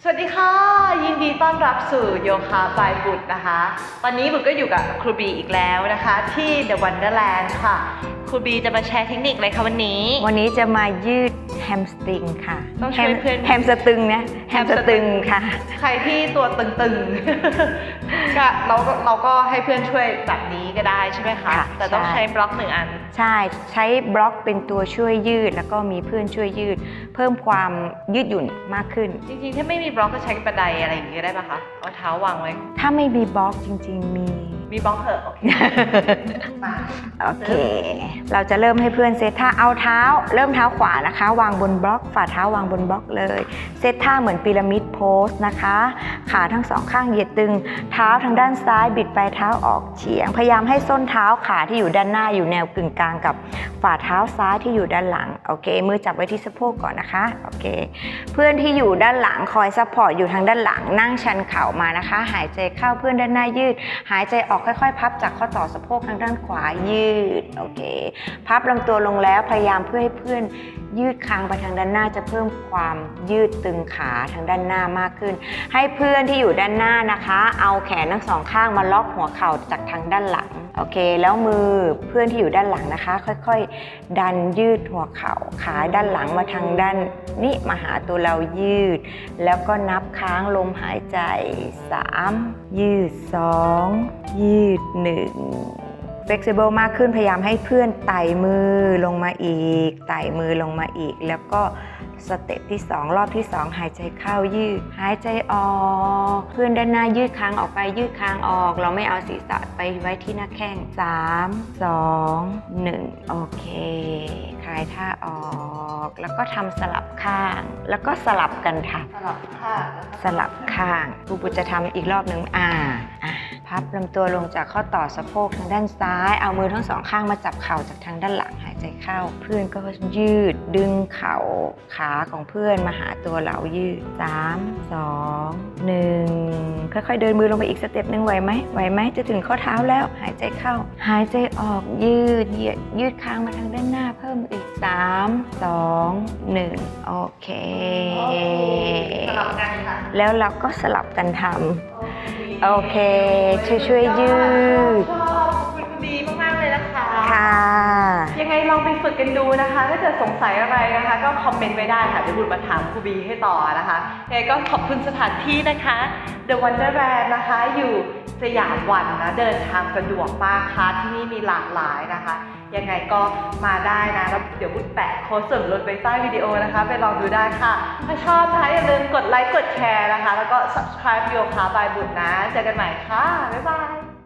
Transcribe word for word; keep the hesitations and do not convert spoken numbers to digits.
สวัสดีค่ะยินดีต้อนรับสู่โยคะบายบุตรนะคะตอนนี้บุตรก็อยู่กับครูบีอีกแล้วนะคะที่ The Wonderland ค่ะครูบีจะมาแชร์เทคนิคอะไรคะวันนี้วันนี้จะมายืดแฮมสตริงค่ะต้องช่วยเพื่อนแฮมสตริงนะแฮมสตริงค่ะใครที่ตัวตึงๆก็เราก็เราก็ให้เพื่อนช่วยแบบนี้ก็ได้ใช่ไหมคะแต่ต้องใช้บล็อกหนึ่งอันใช่ใช้บล็อกเป็นตัวช่วยยืดแล้วก็มีเพื่อนช่วยยืดเพิ่มความยืดหยุ่นมากขึ้นจริงๆถ้าไม่มีบล็อกก็ใช้บันไดอะไรอย่างเงี้ยได้ปะคะเอาเท้าวางไว้ถ้าไม่มีบล็อกจริงๆมีมีบล็อกเหอะโอเคโอเคเราจะเริ่มให้เพื่อนเซตท่าเอาเท้าเริ่มเท้าขวานะคะวางบนบล็อกฝ่าเท้าวางบนบล็อกเลยเซตท่าเหมือนพีระมิดโพสนะคะขาทั้งสองข้างเหยียดตึงเท้าทางด้านซ้ายบิดปลายเท้าออกเฉียงพยายามให้ส้นเท้าขาที่อยู่ด้านหน้าอยู่แนวกึ่งกลางกับฝ่าเท้าซ้ายที่อยู่ด้านหลังโอเคมือจับไว้ที่สะโพกก่อนนะคะโอเคเพื่อนที่อยู่ด้านหลังคอยซัพพอร์ตอยู่ทางด้านหลังนั่งชันเข่ามานะคะหายใจเข้าเพื่อนด้านหน้ายืดหายใจออกค่อยๆพับจากข้อต่อสะโพกทางด้านขวายืดโอเคพับลำตัวลงแล้วพยายามเพื่อให้เพื่อนยืดคางไปทางด้านหน้าจะเพิ่มความยืดตึงขาทางด้านหน้ามากขึ้นให้เพื่อนที่อยู่ด้านหน้านะคะเอาแขนทั้งสองข้างมาล็อกหัวเข่าจากทางด้านหลังโอเคแล้วมือเพื่อนที่อยู่ด้านหลังนะคะค่อยๆดันยืดหัวเข่าขาด้านหลังมาทางด้านนี้มาหาตัวเรายืดแล้วก็นับค้างลมหายใจสามยืดสองยืดหนึ่งflexible มากขึ้นพยายามให้เพื่อนไต่มือลงมาอีกไต่มือลงมาอีกแล้วก็สเต็ปที่สองรอบที่สองหายใจเข้ายืดหายใจออกเพื่อนด้านหน้ายืดคางออกไปยืดคางออกเราไม่เอาศีรษะไปไว้ที่หน้าแข้งสามสองหนึ่งโอเคคลายท่าออกแล้วก็ทำสลับข้างแล้วก็สลับกันค่ะสลับข้างสลับข้างครูปุจะทำอีกรอบหนึ่งอ่าอ่ะพับลำตัวลงจากข้อต่อสะโพกทางด้านซ้ายเอามือทั้งสองข้างมาจับเข่าจากทางด้านหลังหายใจเข้าเพื่อนก็ยืดดึงเข่าขาของเพื่อนมาหาตัวเรายืดสามสองหนึ่งค่อยๆเดินมือลงไปอีกสเต็ปหนึ่งไหวไหมไหวไหมจะถึงข้อเท้าแล้วหายใจเข้าหายใจออกยืดเหยียดยืดคางมาทางด้านหน้าเพิ่มอีกสามสองหนึ่งโอเคสลับกันค่ะแล้วเราก็สลับกันทำโอเคช่วยช่วยยืดชอบขอบคุณคุณบีมากๆเลยนะคะค่ะยังไงลองไปฝึกกันดูนะคะถ้าเกิดสงสัยอะไรนะคะก็คอมเมนต์ไว้ได้ค่ะเดี๋ยวบุญมาถามครูบีให้ต่อนะคะยังไงก็ขอบคุณสถานที่นะคะ The Wonderland นะคะอยู่สยามวันนะเดินทางสะดวกมากค่ะที่นี่มีหลากหลายนะคะยังไงก็มาได้นะแล้วเดี๋ยวบุญแปะโค้ดส่วนลดไว้ใต้วิดีโอนะคะไปลองดูได้ค่ะถ้าชอบนะคะอย่าลืมกดไลค์กดแชร์นะคะแล้วก็ subscribe โยคะบายบุญนะเจอกันใหม่ค่ะบ๊ายบาย